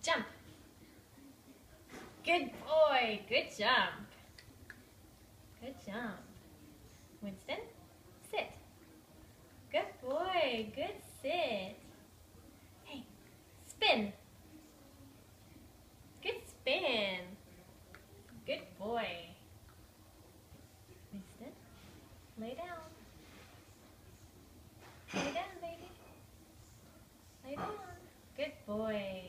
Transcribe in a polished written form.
Jump. Good boy. Good jump. Good jump. Winston, sit. Good boy. Good sit. Hey, spin. Good spin. Good boy. Winston, lay down. Lay down, baby. Lay down. Good boy.